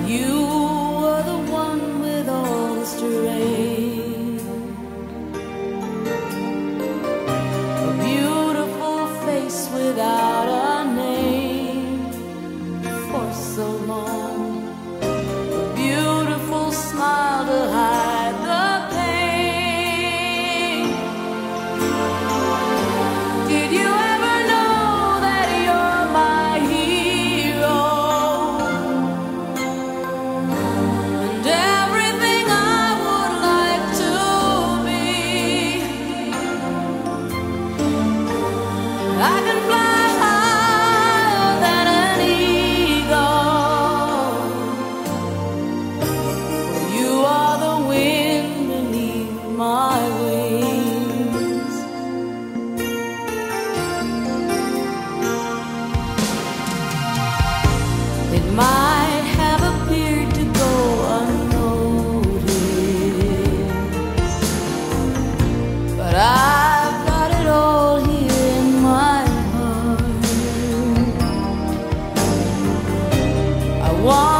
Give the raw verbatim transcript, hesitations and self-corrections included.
You were the one with all the strength, a beautiful face without a name for so long, a beautiful smile to hide the pain. Did you ever know that you're my hero, and everything I would like to be? I can fly higher than an eagle. You are the wind beneath my wings. It might have appeared to go unnoticed, but I've got it all here in my heart. I want